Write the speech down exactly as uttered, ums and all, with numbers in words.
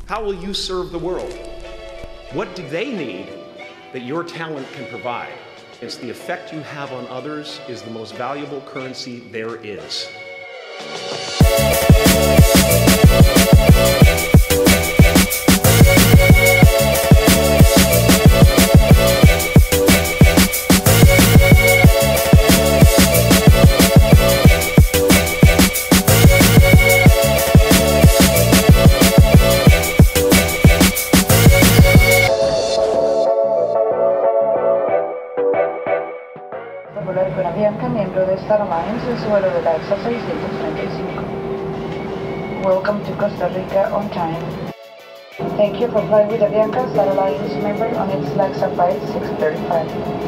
How will you serve the world? What do they need that your talent can provide? It's the effect you have on others is the most valuable currency there is. Volar con Avianca, miembro de Star Alliance, en su vuelo de la EXA seiscientos treinta y cinco. Welcome to Costa Rica on time. Thank you for flying with Avianca, Star Alliance member on its L A X A flight six thirty-five.